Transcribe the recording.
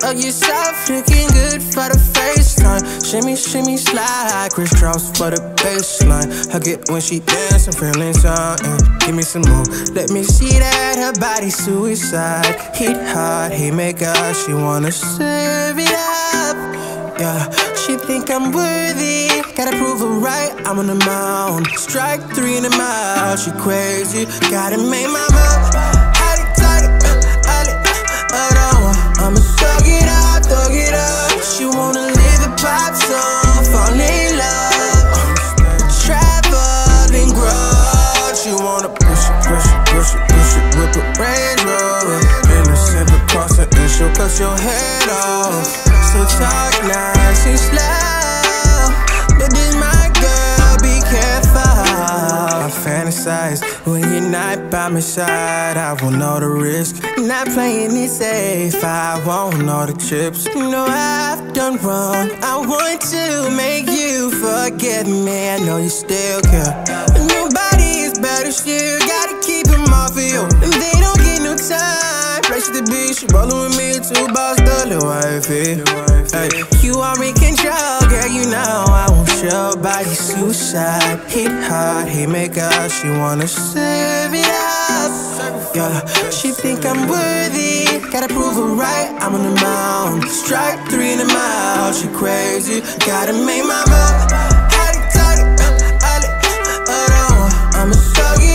hug yourself, looking good for the FaceTime. Shimmy, shimmy, slide, crisscross for the baseline. Hug it when she dance, I'm feeling something. Give me some more, let me see that her body's suicide. Hit hard, he make up, she wanna serve it up. Yeah, she think I'm worthy, gotta prove her right, I'm on the mound. Strike 3 in the mouth, she crazy, gotta make my move. Hottie Tottie, I'ma thug it up. She wanna live a pop song, fall in love. Traveling grow, she wanna push it, whip a Range Rover. Innocent, but cross an issue, cut your head off. So talk nice and slow, but this my girl, be careful. I fantasize when you're not by my side. I want all the risk, not playing it safe. I want all the chips. You know I've done wrong, I want to make you forget me. I know you still care, but nobody is better still. Gotta keep them off of you, and they don't get no time. Place to be, she rollin' with me, 2 balls, the little wifey. Hey, you are in control, girl, you know I won't show body suicide. Hit hard, he make up, she wanna serve it up. Yeah, she think I'm worthy, gotta prove her right, I'm on the mound. Strike 3 in the mouth, she crazy, gotta make my move. Hottie Tottie, I'ma thug it